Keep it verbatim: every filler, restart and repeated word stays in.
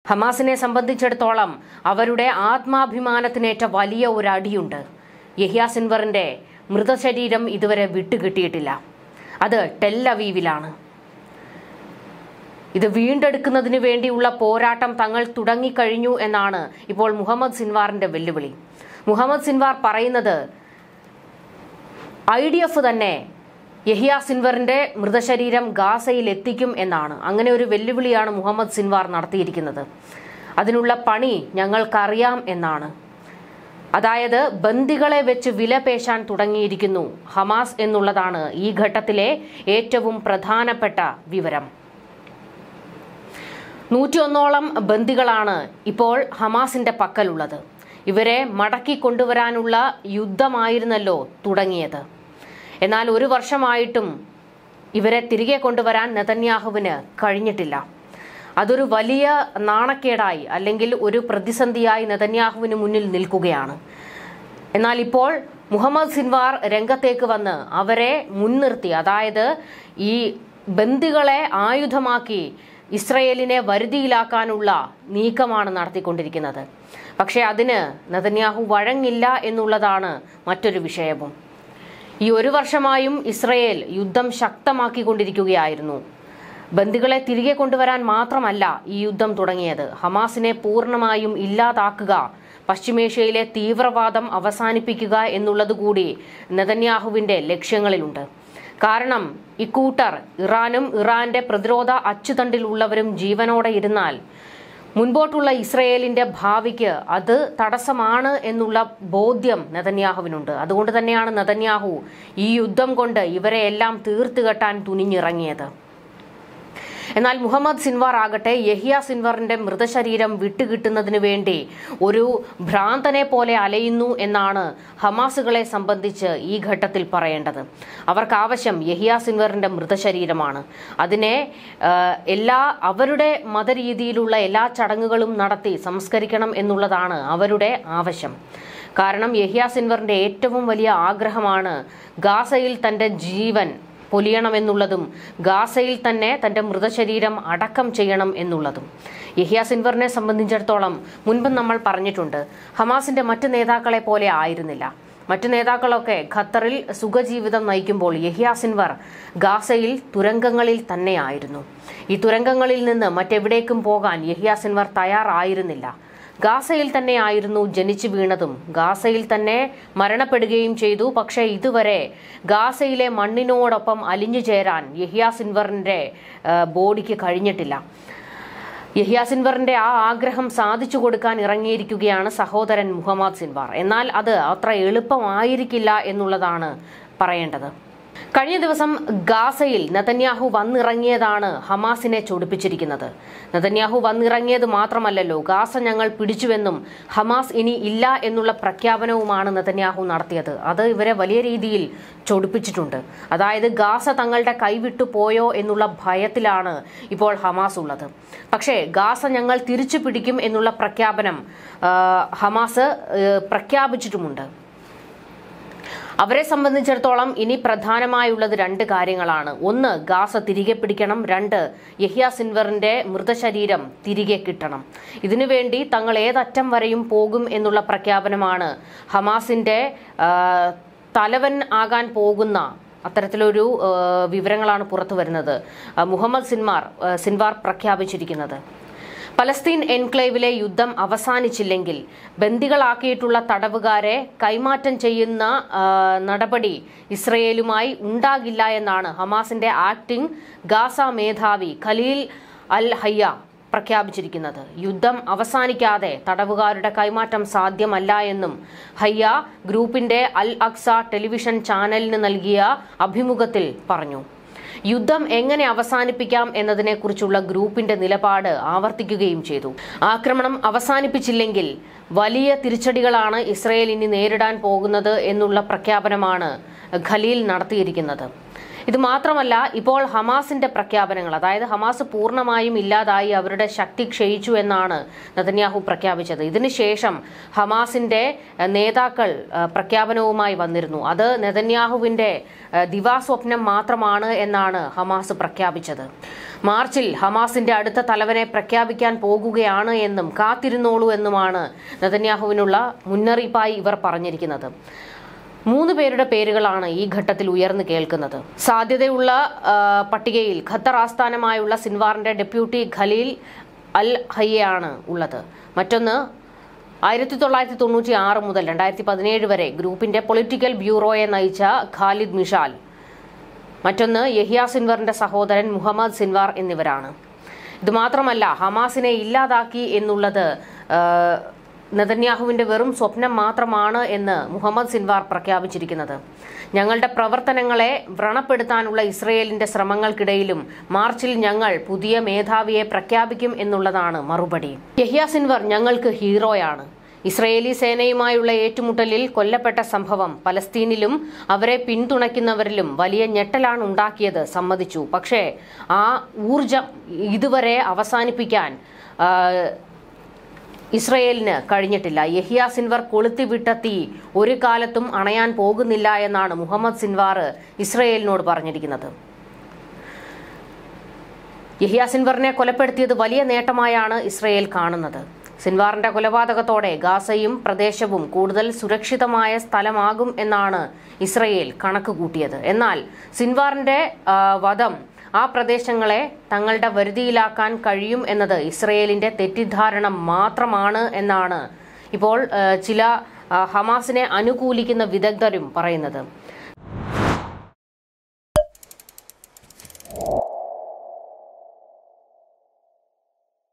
ഹമാസിനെ സംബന്ധിച്ചിടത്തോളം അവരുടെ ആത്മാഭിമാനത്തിനേറ്റ വലിയ ഒരു അടിയുണ്ട്. യഹ്യാ സിൻവറിന്റെ മൃതശരീരം ഇതുവരെ വിട്ടുകിട്ടിയിട്ടില്ല. അത് ടെൽ അവീവിലാണ്. ഇത് വീണ്ടെടുക്കുന്നതിന് വേണ്ടിയുള്ള പോരാട്ടം തങ്ങൾ തുടങ്ങിക്കഴിഞ്ഞു എന്നാണ് ഇപ്പോൾ മുഹമ്മദ് സിൻവാറിന്റെ വെല്ലുവിളി. മുഹമ്മദ് സിൻവാർ പറയുന്നത് ഐ ഡി എഫ് തന്നെ യഹ്യാ സിൻവറിന്റെ മൃതശരീരം ഗാസയിൽ എത്തിക്കും എന്നാണ്. അങ്ങനെ ഒരു വെല്ലുവിളിയാണ് മുഹമ്മദ് സിൻവാർ നടത്തിയിരിക്കുന്നത്. അതിനുള്ള പണി ഞങ്ങൾക്കറിയാം എന്നാണ്. അതായത് ബന്ദികളെ വെച്ച് വിലപേശാൻ തുടങ്ങിയിരിക്കുന്നു ഹമാസ് എന്നുള്ളതാണ് ഈ ഘട്ടത്തിലെ ഏറ്റവും പ്രധാനപ്പെട്ട വിവരം. നൂറ്റിയൊന്നോളം ബന്ദികളാണ് ഇപ്പോൾ ഹമാസിന്റെ പക്കലുള്ളത്. ഇവരെ മടക്കി കൊണ്ടുവരാനുള്ള യുദ്ധമായിരുന്നല്ലോ തുടങ്ങിയത്. എന്നാൽ ഒരു വർഷമായിട്ടും ഇവരെ തിരികെ കൊണ്ടുവരാൻ നെതന്യാഹുവിന് കഴിഞ്ഞിട്ടില്ല. അതൊരു വലിയ നാണക്കേടായി അല്ലെങ്കിൽ ഒരു പ്രതിസന്ധിയായി നെതന്യാഹുവിന് മുന്നിൽ നിൽക്കുകയാണ്. എന്നാൽ ഇപ്പോൾ മുഹമ്മദ് സിൻവാർ രംഗത്തേക്ക് വന്ന് അവരെ മുൻനിർത്തി, അതായത് ഈ ബന്ദികളെ ആയുധമാക്കി ഇസ്രയേലിനെ വരുതിയിലാക്കാനുള്ള നീക്കമാണ് നടത്തിക്കൊണ്ടിരിക്കുന്നത്. പക്ഷേ അതിന് നെതന്യാഹു വഴങ്ങില്ല എന്നുള്ളതാണ് മറ്റൊരു വിഷയവും. ഈ ഒരു വർഷമായും ഇസ്രയേൽ യുദ്ധം ശക്തമാക്കിക്കൊണ്ടിരിക്കുകയായിരുന്നു. ബന്ദികളെ തിരികെ കൊണ്ടുവരാൻ മാത്രമല്ല ഈ യുദ്ധം തുടങ്ങിയത്. ഹമാസിനെ പൂർണ്ണമായും ഇല്ലാതാക്കുക, പശ്ചിമേഷ്യയിലെ തീവ്രവാദം അവസാനിപ്പിക്കുക എന്നുള്ളതുകൂടി നെതന്യാഹുവിന്റെ ലക്ഷ്യങ്ങളിലുണ്ട്. കാരണം ഇക്കൂട്ടർ ഇറാനും ഇറാന്റെ പ്രതിരോധ അച്ചുതണ്ടിലുള്ളവരും ജീവനോടെ ഇരുന്നാൽ മുൻപോട്ടുള്ള ഇസ്രയേലിന്റെ ഭാവിക്ക് അത് തടസ്സമാണ് എന്നുള്ള ബോധ്യം നെതന്യാഹുവിനുണ്ട്. അതുകൊണ്ട് തന്നെയാണ് നെതന്യാഹു ഈ യുദ്ധം കൊണ്ട് ഇവരെ എല്ലാം തീർത്തുകെട്ടാൻ തുനിഞ്ഞിറങ്ങിയത്. എന്നാൽ മുഹമ്മദ് സിൻവാർ ആകട്ടെ യഹ്യാ സിൻവറിന്റെ മൃതശരീരം വിട്ടുകിട്ടുന്നതിന് വേണ്ടി ഒരു ഭ്രാന്തനെ പോലെ അലയുന്നു എന്നാണ് ഹമാസുകളെ സംബന്ധിച്ച് ഈ ഘട്ടത്തിൽ പറയേണ്ടത്. അവർക്ക് ആവശ്യം യഹ്യാ സിൻവറിന്റെ മൃതശരീരമാണ്. അതിനെ എല്ലാ അവരുടെ മതരീതിയിലുള്ള എല്ലാ ചടങ്ങുകളും നടത്തി സംസ്കരിക്കണം എന്നുള്ളതാണ് അവരുടെ ആവശ്യം. കാരണം യഹ്യാ സിൻവറിന്റെ ഏറ്റവും വലിയ ആഗ്രഹമാണ് ഗാസയിൽ തന്റെ ജീവൻ പൊലിയണമെന്നുള്ളതും ഗാസയിൽ തന്നെ തന്റെ മൃതശരീരം അടക്കം ചെയ്യണം എന്നുള്ളതും. യഹ്യാ സിൻവറിനെ സംബന്ധിച്ചിടത്തോളം മുൻപ് നമ്മൾ പറഞ്ഞിട്ടുണ്ട്, ഹമാസിന്റെ മറ്റ് നേതാക്കളെ പോലെ ആയിരുന്നില്ല. മറ്റു നേതാക്കളൊക്കെ ഖത്തറിൽ സുഖജീവിതം നയിക്കുമ്പോൾ യഹ്യാ സിൻവർ ഗാസയിൽ തുരങ്കങ്ങളിൽ തന്നെയായിരുന്നു. ഈ തുരങ്കങ്ങളിൽ നിന്ന് മറ്റെവിടേക്കും പോകാൻ യഹ്യാ സിൻവർ തയ്യാറായിരുന്നില്ല. ഗാസയിൽ തന്നെയായിരുന്നു ജനിച്ചു വീണതും, ഗാസയിൽ തന്നെ മരണപ്പെടുകയും ചെയ്തു. പക്ഷേ ഇതുവരെ ഗാസയിലെ മണ്ണിനോടൊപ്പം അലിഞ്ഞു ചേരാൻ യഹ്യാ സിൻവറിന്റെ ബോഡിക്ക് കഴിഞ്ഞിട്ടില്ല. യഹ്യാ സിൻവറിന്റെ ആ ആഗ്രഹം സാധിച്ചു കൊടുക്കാൻ ഇറങ്ങിയിരിക്കുകയാണ് സഹോദരൻ മുഹമ്മദ് സിൻവാർ. എന്നാൽ അത് അത്ര എളുപ്പമായിരിക്കില്ല എന്നുള്ളതാണ് പറയേണ്ടത്. കഴിഞ്ഞ ദിവസം ഗാസയിൽ നെതന്യാഹു വന്നിറങ്ങിയതാണ് ഹമാസിനെ ചൊടിപ്പിച്ചിരിക്കുന്നത്. നെതന്യാഹു വന്നിറങ്ങിയത് മാത്രമല്ലല്ലോ, ഗാസ ഞങ്ങൾ പിടിച്ചുവെന്നും ഹമാസ് ഇനി ഇല്ല എന്നുള്ള പ്രഖ്യാപനവുമാണ് നെതന്യാഹു നടത്തിയത്. അത് ഇവരെ വലിയ രീതിയിൽ ചൊടിപ്പിച്ചിട്ടുണ്ട്. അതായത് ഗാസ തങ്ങളുടെ കൈവിട്ടു പോയോ എന്നുള്ള ഭയത്തിലാണ് ഇപ്പോൾ ഹമാസ് ഉള്ളത്. പക്ഷേ ഗാസ ഞങ്ങൾ തിരിച്ചു പിടിക്കും എന്നുള്ള പ്രഖ്യാപനം ഹമാസ് പ്രഖ്യാപിച്ചിട്ടുമുണ്ട്. അവരെ സംബന്ധിച്ചിടത്തോളം ഇനി പ്രധാനമായുള്ളത് രണ്ട് കാര്യങ്ങളാണ്. ഒന്ന്, ഗാസ തിരികെ പിടിക്കണം. രണ്ട്, യഹ്യാ സിൻവറിന്റെ മൃതശരീരം തിരികെ കിട്ടണം. ഇതിനുവേണ്ടി തങ്ങൾ ഏതറ്റം വരെയും പോകും എന്നുള്ള പ്രഖ്യാപനമാണ് ഹമാസിന്റെ തലവൻ ആകാൻ പോകുന്ന അത്തരത്തിലൊരു വിവരങ്ങളാണ് പുറത്തു വരുന്നത്. മുഹമ്മദ് സിൻവാർ സിൻവാർ പ്രഖ്യാപിച്ചിരിക്കുന്നത്. പലസ്തീൻ എൻക്ലേവിലെ യുദ്ധം അവസാനിച്ചില്ലെങ്കിൽ ബന്ദികളാക്കിയിട്ടുള്ള തടവുകാരെ കൈമാറ്റം ചെയ്യുന്ന നടപടി ഇസ്രയേലുമായി ഉണ്ടാകില്ല എന്നാണ് ഹമാസിന്റെ ആക്ടിംഗ് ഗാസ മേധാവി ഖലീൽ അൽ ഹയ്യ പ്രഖ്യാപിച്ചിരിക്കുന്നത്. യുദ്ധം അവസാനിക്കാതെ തടവുകാരുടെ കൈമാറ്റം സാധ്യമല്ല എന്നും ഹയ്യ ഗ്രൂപ്പിന്റെ അൽ അക്സ ടെലിവിഷൻ ചാനലിന് നൽകിയ അഭിമുഖത്തിൽ പറഞ്ഞു. യുദ്ധം എങ്ങനെ അവസാനിപ്പിക്കാം എന്നതിനെക്കുറിച്ചുള്ള ഗ്രൂപ്പിന്റെ നിലപാട് ആവർത്തിക്കുകയും ചെയ്തു. ആക്രമണം അവസാനിപ്പിച്ചില്ലെങ്കിൽ വലിയ തിരിച്ചടികളാണ് ഇസ്രയേൽ ഇനി നേരിടാൻ പോകുന്നത് എന്നുള്ള പ്രഖ്യാപനമാണ് ഖലീൽ നടത്തിയിരിക്കുന്നത്. ഇത് മാത്രമല്ല, ഇപ്പോൾ ഹമാസിന്റെ പ്രഖ്യാപനങ്ങൾ, അതായത് ഹമാസ് പൂർണ്ണമായും ഇല്ലാതായി, അവരുടെ ശക്തി ക്ഷയിച്ചു എന്നാണ് നെതന്യാഹു പ്രഖ്യാപിച്ചത്. ഇതിനുശേഷം ഹമാസിന്റെ നേതാക്കൾ പ്രഖ്യാപനവുമായി വന്നിരുന്നു. അത് നെതന്യാഹുവിന്റെ ദിവാസ്വപ്നം മാത്രമാണ് എന്നാണ് ഹമാസ് പ്രഖ്യാപിച്ചത്. മാർച്ചിൽ ഹമാസിന്റെ അടുത്ത തലവനെ പ്രഖ്യാപിക്കാൻ പോകുകയാണ് എന്നും കാത്തിരുന്നോളൂ എന്നുമാണ് നെതന്യാഹുവിനുള്ള മുന്നറിയിപ്പായി ഇവർ പറഞ്ഞിരിക്കുന്നത്. മൂന്ന് പേരുടെ പേരുകളാണ് ഈ ഘട്ടത്തിൽ ഉയർന്നു കേൾക്കുന്നത്. സാധ്യതയുള്ള പട്ടികയിൽ ഖത്തർ ആസ്ഥാനമായുള്ള സിൻവാറിന്റെ ഡെപ്യൂട്ടി ഖലീൽ അൽ ഹയ്യാണ് ഉള്ളത്. മറ്റൊന്ന്, ആയിരത്തി തൊള്ളായിരത്തി തൊണ്ണൂറ്റി ആറ് മുതൽ രണ്ടായിരത്തി പതിനേഴ് വരെ ഗ്രൂപ്പിന്റെ പൊളിറ്റിക്കൽ ബ്യൂറോയെ നയിച്ച ഖാലിദ് മിഷാൽ. മറ്റൊന്ന്, യഹിയ സിൻവറിന്റെ സഹോദരൻ മുഹമ്മദ് സിൻവാർ എന്നിവരാണ്. ഇതുമാത്രമല്ല, ഹമാസിനെ ഇല്ലാതാക്കി എന്നുള്ളത് നെതന്യാഹുവിന്റെ വെറും സ്വപ്നം മാത്രമാണ് എന്ന് മുഹമ്മദ് സിൻവാർ പ്രഖ്യാപിച്ചിരിക്കുന്നത്. ഞങ്ങളുടെ പ്രവർത്തനങ്ങളെ വ്രണപ്പെടുത്താനുള്ള ഇസ്രയേലിന്റെ ശ്രമങ്ങൾക്കിടയിലും മാർച്ചിൽ ഞങ്ങൾ പുതിയ മേധാവിയെ പ്രഖ്യാപിക്കും എന്നുള്ളതാണ് മറുപടി. യഹിയ സിൻവർ ഞങ്ങൾക്ക് ഹീറോയാണ്. ഇസ്രയേലി സേനയുമായുള്ള ഏറ്റുമുട്ടലിൽ കൊല്ലപ്പെട്ട സംഭവം പലസ്തീനിലും അവരെ പിന്തുണയ്ക്കുന്നവരിലും വലിയ ഞെട്ടലാണ് ഉണ്ടാക്കിയത്, സമ്മതിച്ചു. പക്ഷേ ആ ഊർജം ഇതുവരെ അവസാനിപ്പിക്കാൻ ഇസ്രയേലിന് കഴിഞ്ഞിട്ടില്ല. യഹിയ സിൻവർ കൊളുത്തിവിട്ട തീ ഒരു കാലത്തും അണയാൻ പോകുന്നില്ല എന്നാണ് മുഹമ്മദ് സിൻവാർ ഇസ്രയേലിനോട് പറഞ്ഞിരിക്കുന്നത്. യഹിയ സിൻവറിനെ കൊലപ്പെടുത്തിയത് വലിയ നേട്ടമായാണ് ഇസ്രയേൽ കാണുന്നത്. സിൻവാറിന്റെ കൊലപാതകത്തോടെ ഗാസയും പ്രദേശവും കൂടുതൽ സുരക്ഷിതമായ സ്ഥലമാകും എന്നാണ് ഇസ്രയേൽ കണക്ക് കൂട്ടിയത്. എന്നാൽ സിൻവാറിന്റെ വധം ആ പ്രദേശങ്ങളെ തങ്ങളുടെ വരുതിയിലാക്കാൻ കഴിയും എന്നത് ഇസ്രയേലിന്റെ തെറ്റിദ്ധാരണ മാത്രമാണ് എന്നാണ് ഇപ്പോൾ ചില ഹമാസിനെ അനുകൂലിക്കുന്ന വിദഗ്ധരും പറയുന്നത്.